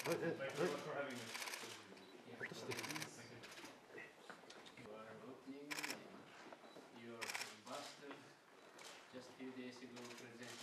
Thank you very much for having me. Yeah. You are opening and your ambassador just a few days ago presented